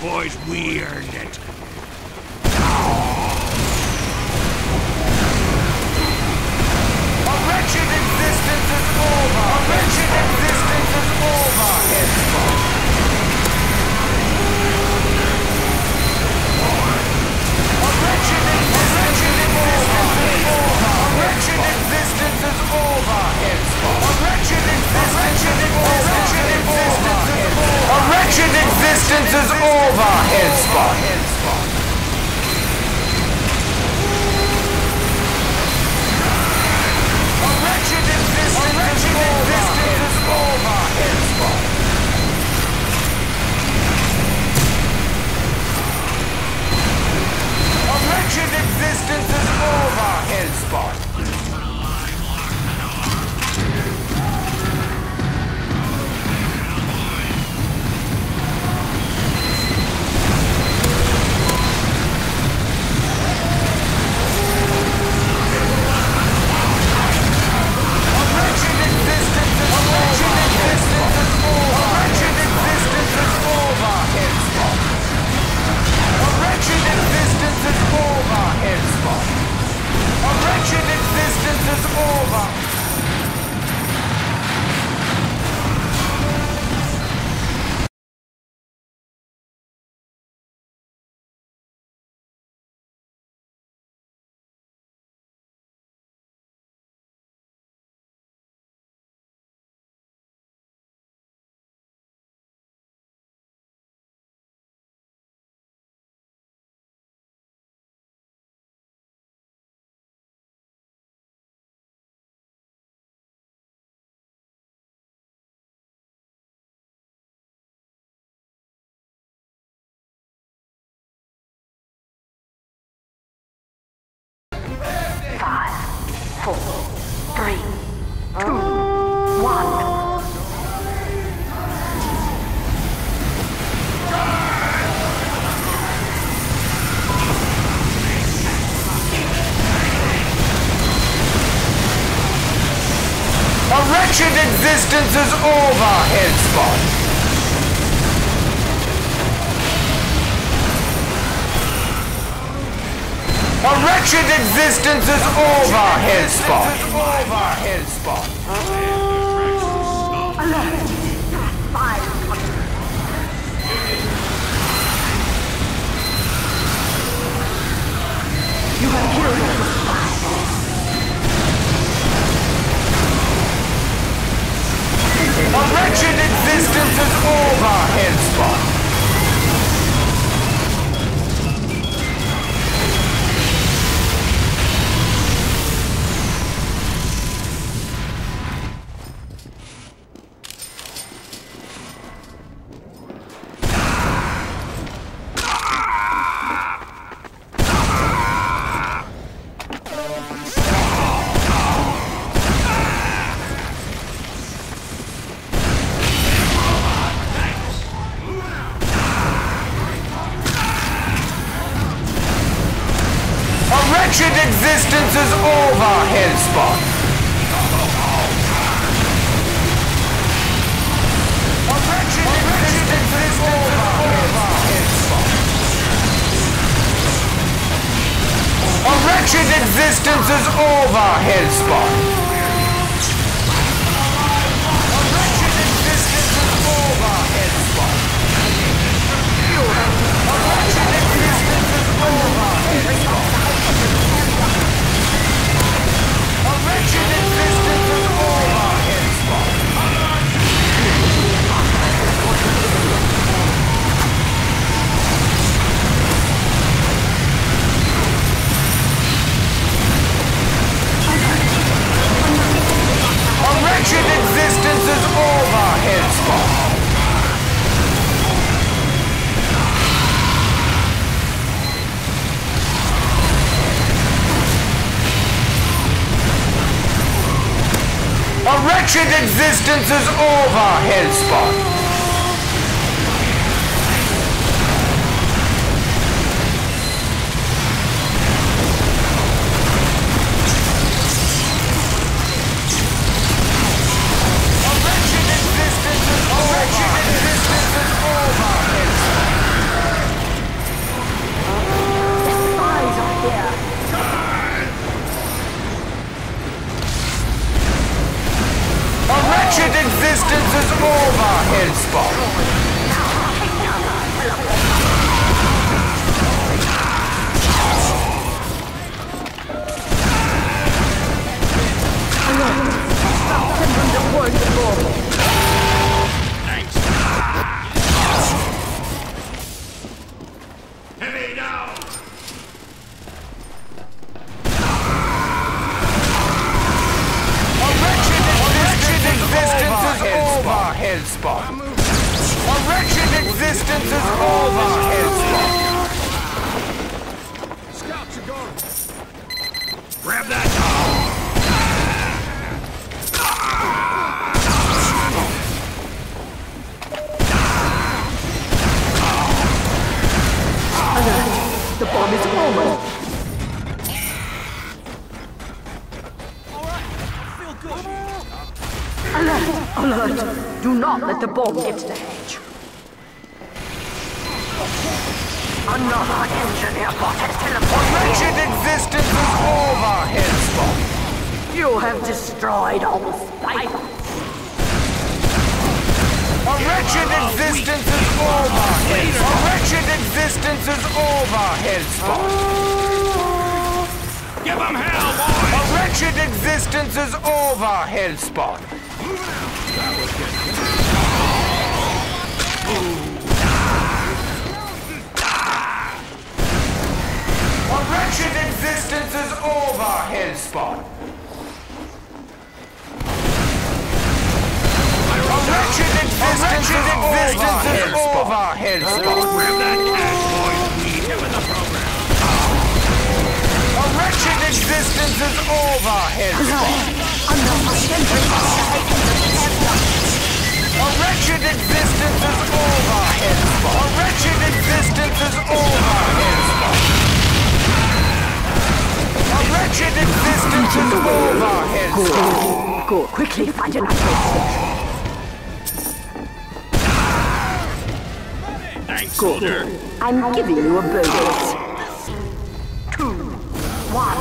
boys, we earned it. A wretched existence is over! A wretched existence is over! Henceforth. A wretched existence is over! A wretched existence is over! Henceforth. A wretched existence is over! A wretched existence is over! Henceforth. Existence is over, henceforth. Wretched existence is over, henceforth. A wretched existence is over, henceforth. You have killed us. A wretched existence is over, henceforth. Wretched existence is over, henceforth. A wretched existence is over, henceforth. A wretched existence is over, henceforth. A wretched existence is over, henceforth. A wretched existence is over, henceforth. over, Hellspawn! Heavy down! A wretched existence is over, Hellspawn! A wretched existence is over, Hellspawn! Scouts are going! Grab that dog! The bomb is almost. Alert! Alert! Do not let the bomb get to the hedge. Another engineer bot has teleported. Wretched existence is over, Hellspawn! You have destroyed all spiders. A wretched existence is over, Hellspawn! A wretched existence is over, Hellspawn! Give them hell, boys! A wretched existence is over, Hellspawn! A wretched existence is over, Hellspawn! A wretched existence is over, Hellspawn! Grab that cash, boys! We need him in the program! A wretched existence is over, Hellspawn! A wretched existence is over, Hellspawn! A wretched existence is over, Hellspawn! A wretched existence is over, Hellspawn! Go quickly find an upgrade. Thanks, soldier! I'm giving you a bonus. 2, 1.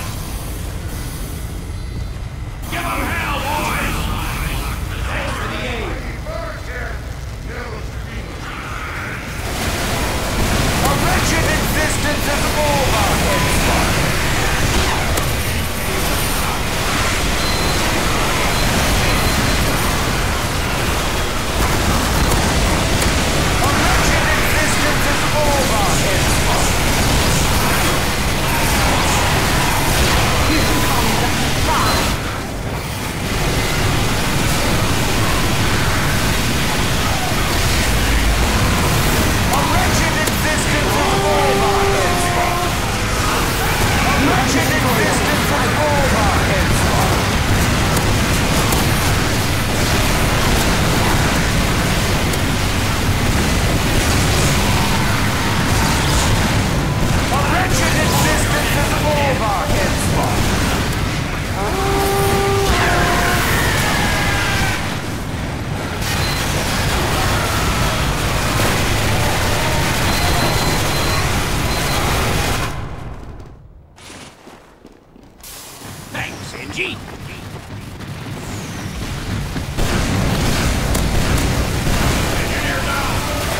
Give them hell, boys! A wretched existence is over, Hellspawn! A wretched existence is over, Hellspawn! A wretched existence is over, Hellspawn! A wretched existence is over, Hellspawn! A wretched existence is over, Hellspawn! Thanks, Angie! Engineer down!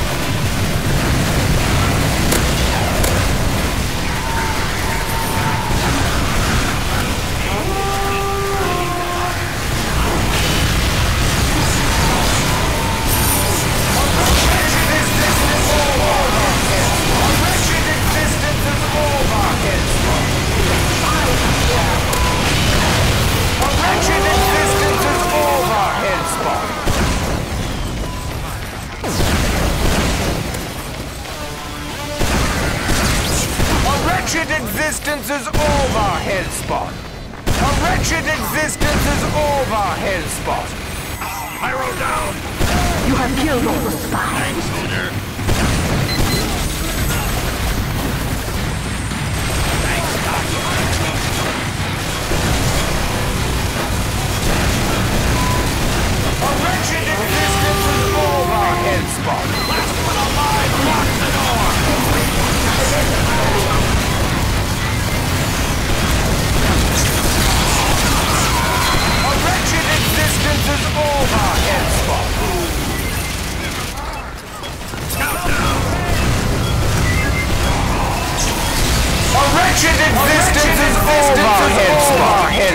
Existence is over, Hellspawn! A wretched existence is over, Hellspawn! Pyro down! You have killed all the spies. Thanks, soldier! Thanks, Doc! A wretched existence is over, Hellspawn! Last one alive! Lock the door! A wretched existence is over, Hellspawn!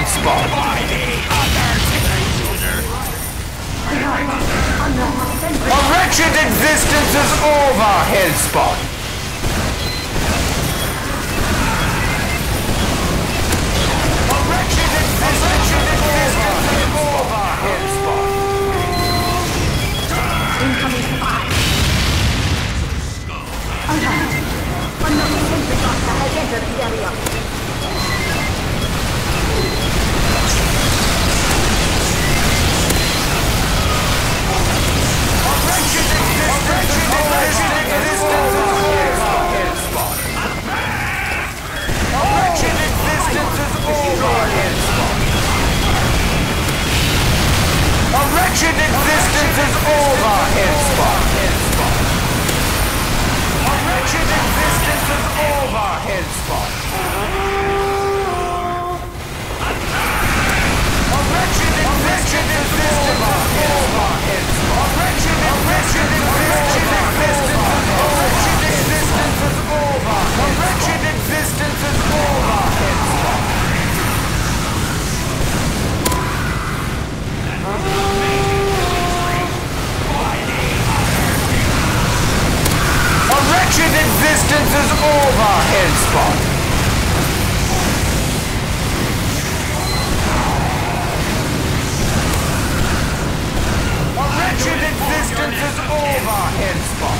Hellspawn. A wretched existence is over, Hellspawn. A wretched existence is over, Hellspawn. Incoming spy. Alert! Unknown sentry buster has entered the area. A wretched existence is over, Hellspawn. A wretched existence is over, Hellspawn. A wretched existence is over, Hellspawn. A wretched existence is over, Hellspawn. A wretched existence is over, Hellspawn. A wretched existence is over. A wretched existence is over, Hellspawn. A wretched existence is over, Hellspawn. A wretched existence is over, Hellspawn.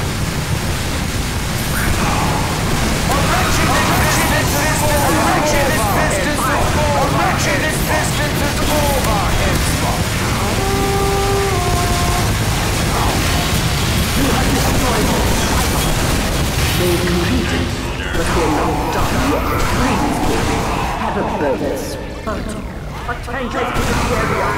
A wretched existence is over, a wretched existence is over, Hellspawn. They completed, but we're not done yet. Please, have a bonus. Attention to the area.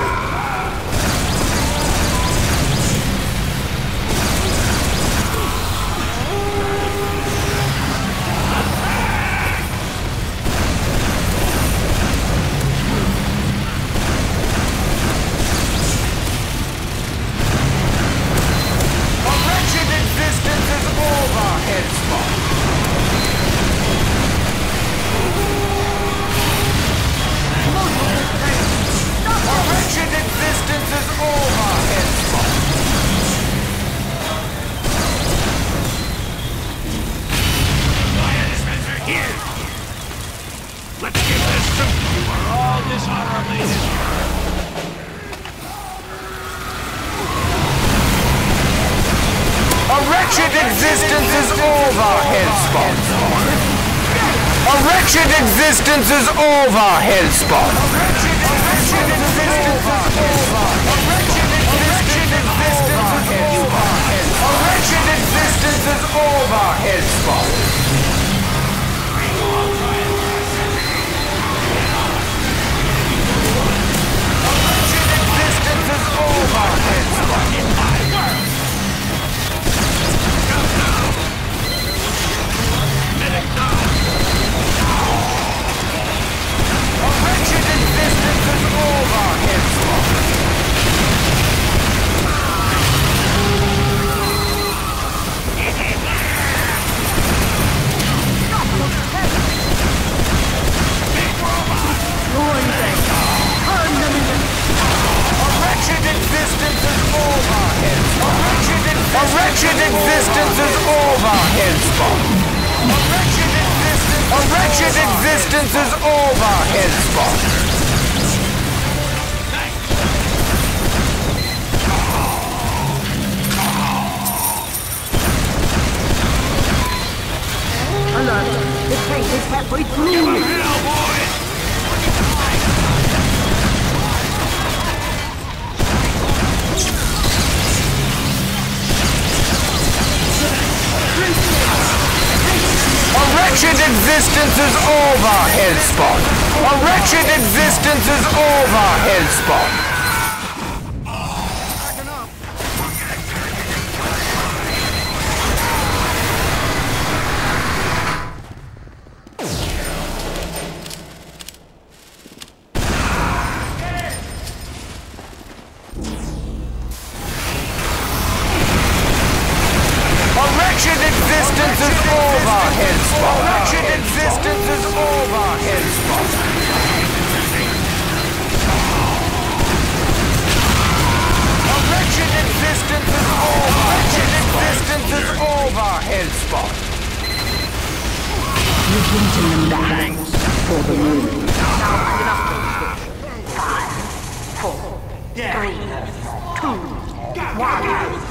wretched existence is over, Hellspawn. A wretched existence is over. A wretched existence is over, Hellspawn. A wretched existence is over, Hellspawn. A wretched existence is over, Hellspawn. A wretched existence is over, Hellspawn. A wretched existence is over, Hellspawn. A wretched existence is over, Hellspawn. Alert! The tank is halfway through! A wretched existence is over, Hellspawn. A wretched existence is over, Hellspawn. A wretched existence is over, Hellspawn. A wretched existence is over, Hellspawn. Pinching them back for the moon. Now I'm enough. 5, 4, 3, 2, 1.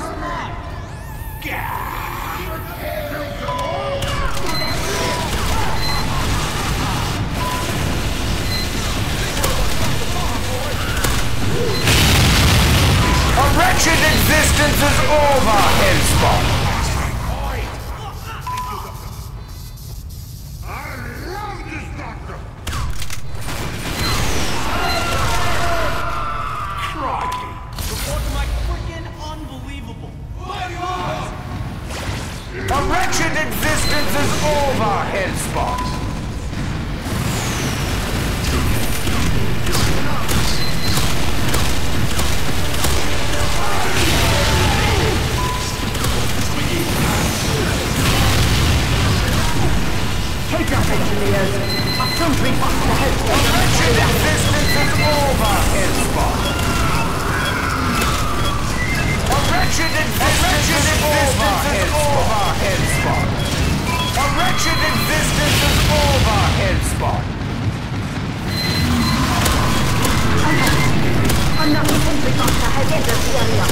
A wretched existence is over henceforth. A wretched existence is over henceforth. Take up, engineers. A sentry box ahead. A wretched existence is over henceforth. A wretched existence is over henceforth. A wretched existence is over henceforth. Another sentry box has entered the area.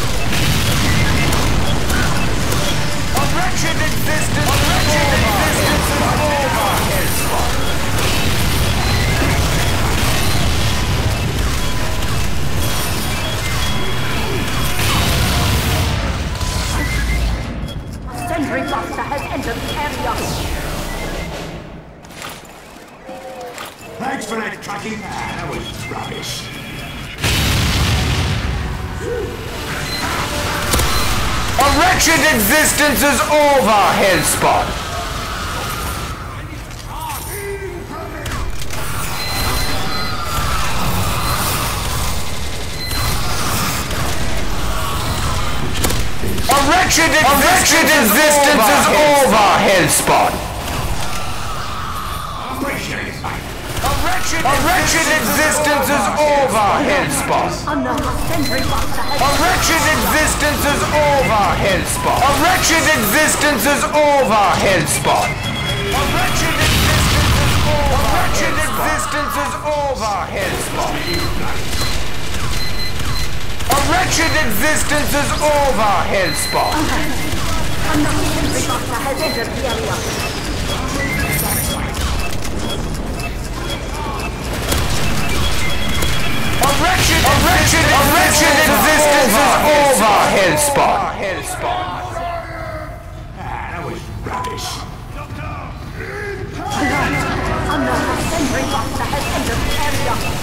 A wretched existence is over henceforth. Sentry Buster has entered the area. Thanks for that tracking. That was rubbish. A wretched existence is over henceforth. A wretched existence is over henceforth. A wretched existence is over henceforth. Another sentry box ahead. A wretched existence is over henceforth. A wretched existence is over henceforth. A wretched existence is over henceforth. A wretched existence is over henceforth. Another sentry box has entered the area. A wretched existence is over henceforth. That was rubbish. Another sentry box has entered the area.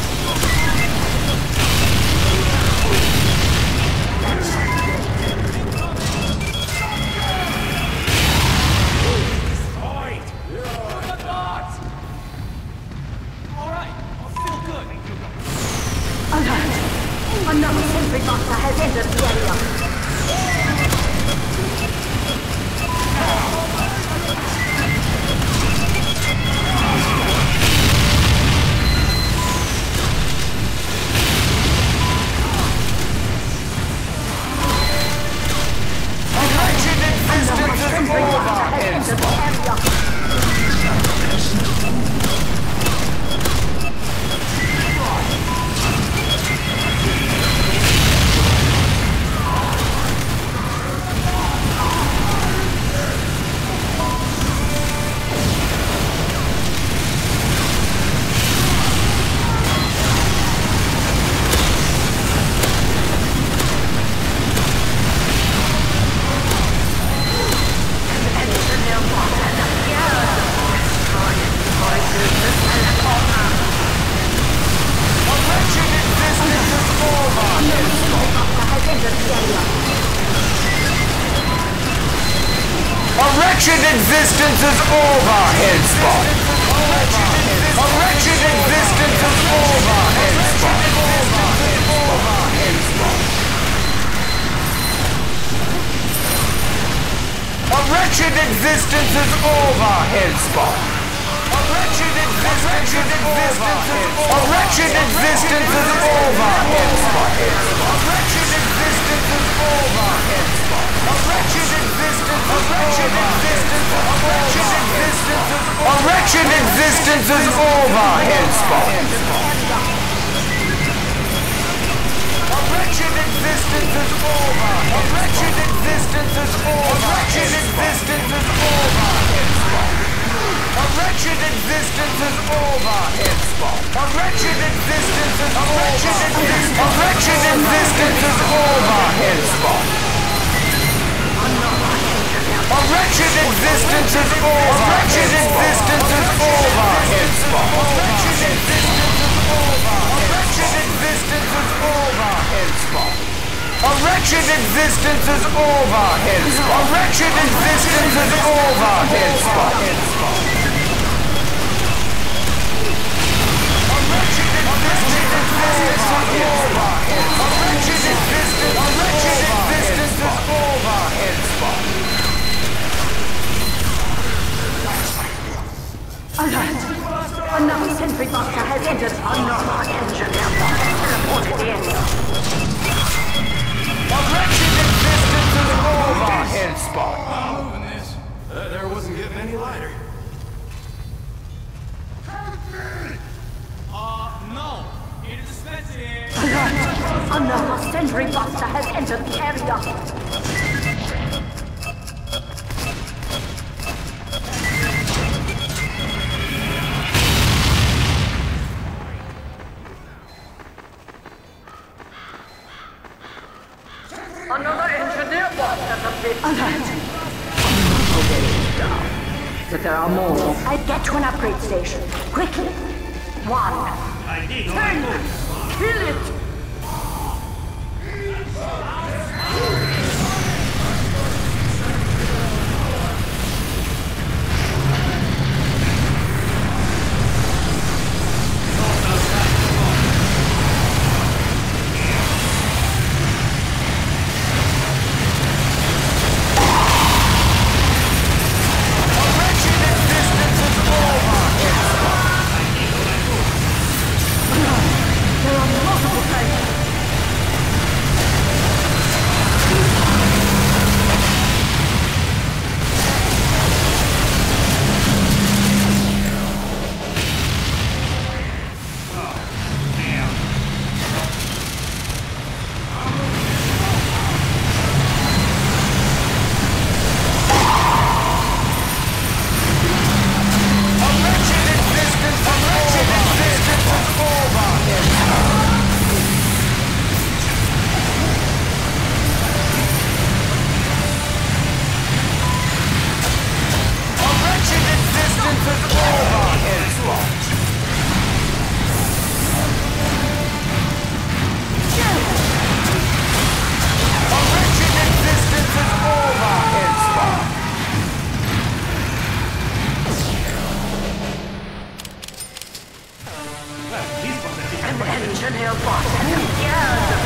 Another sentry box has entered the area. A wretched existence is over henceforth. A wretched existence is over henceforth. A wretched existence is over henceforth. A wretched existence is over henceforth. A wretched existence is over henceforth. A wretched existence is over henceforth. A wretched existence is over henceforth. A wretched existence is over henceforth. A wretched existence A wretched existence is over, Hellspawn. A wretched existence is over. A wretched existence is over. A wretched existence is over, Hellspawn. A wretched existence is over, Hellspawn. A wretched existence is over. A wretched existence is over, Hellspawn. A wretched existence is over. A wretched existence is over, Hellspawn. A wretched existence is over. A wretched existence is over, Hellspawn. A wretched existence is over, Hellspawn. A wretched existence is over, Hellspawn. A wretched existence is over, Hellspawn. Alert! Another sentry buster has entered our engine and reported in. A wretched existence is over, Hellspawn. Moving this. There wasn't getting any lighter. No. Need a dispenser here. Alert! Another sentry buster has entered the area. Another engineer box has appeared. Alert! Okay, down. But there are more. I get to an upgrade station. Quickly. 1. 10. Kill it! Engineer box has appeared.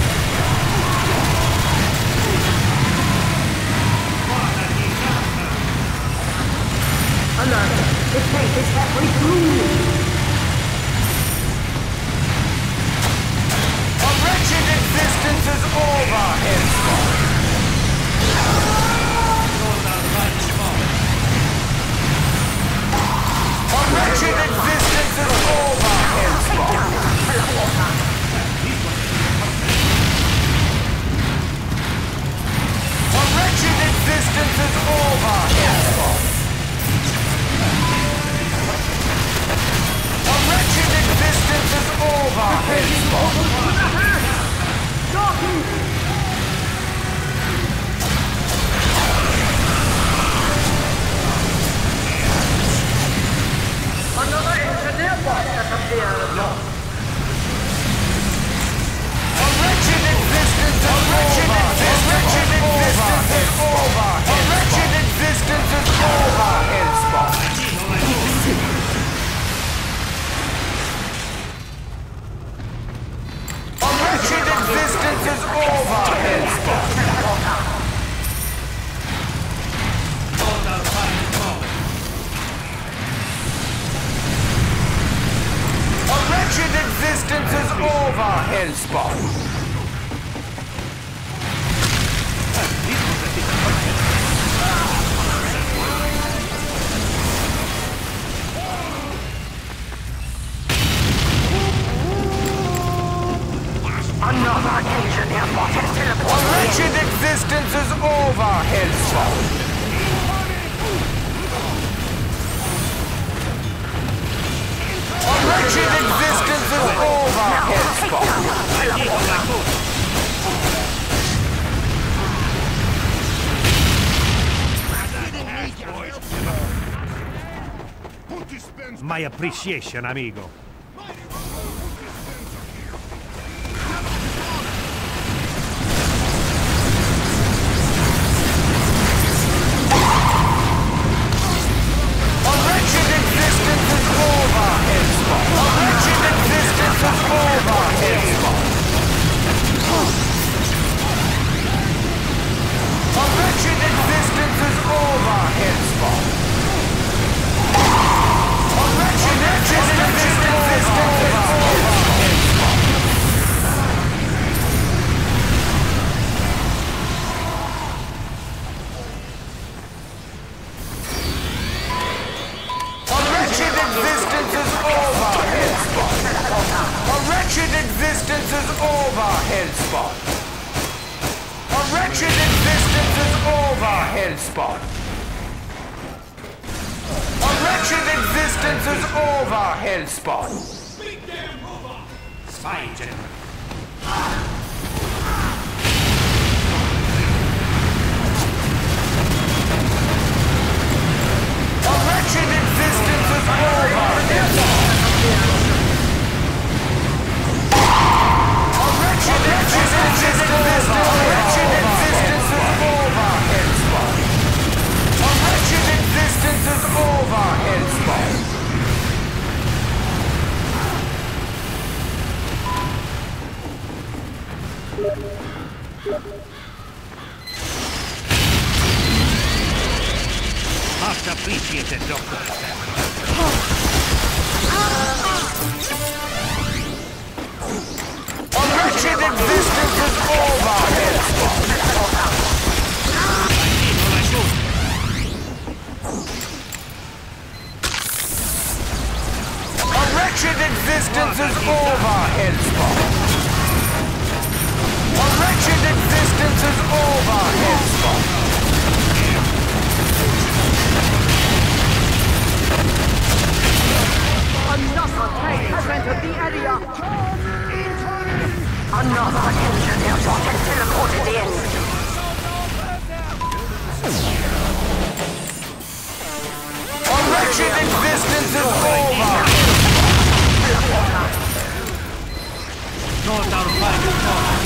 Alert! The tank is halfway through. A wretched existence is over, Hellspawn. A wretched existence is over, Hellspawn. A wretched existence is over, Hellspawn. A wretched existence is over, Hellspawn. Another engineer box has appeared. A wretched existence is over. A wretched existence is over. A wretched existence is over, Hellspawn. A wretched existence is over, Hellspawn. A wretched existence is over, Hellspawn. A over, Hellspawn! A wretched existence is over, Hellspawn! My appreciation, amigo. Existence is over, Hellspawn! A wretched existence is over, Hellspawn! A wretched existence is over, Hellspawn! Spy, gentlemen. A wretched existence is over, Hellspawn! Much appreciated, Doctor. A wretched existence is over, Hellspawn! A wretched existence is over, Hellspawn! A wretched existence is over, Hellspawn! Another tank has entered the area! Another engineer bot has teleported in! A wretched existence is over! Not our final thought.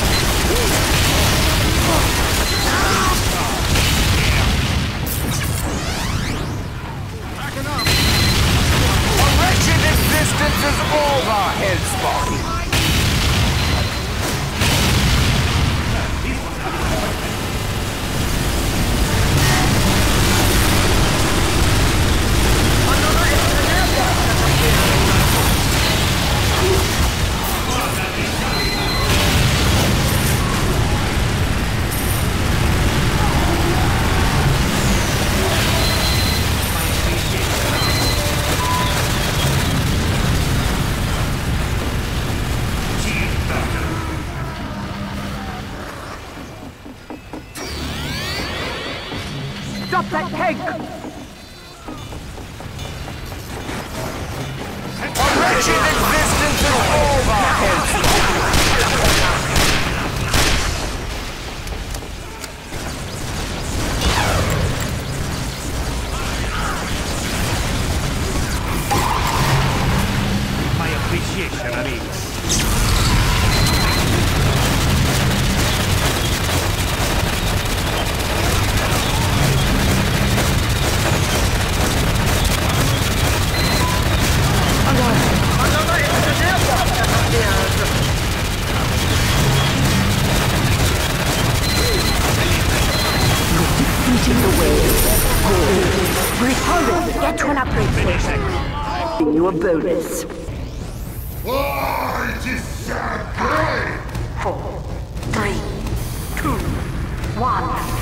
A wretched existence is over, Hellspawn! Stop that tank! A wretched existence is over, Hellspawn! My appreciation, amigo. Get to an upgrade station. Give you a bonus. Oh, it is so great! 4, 3, 2, 1.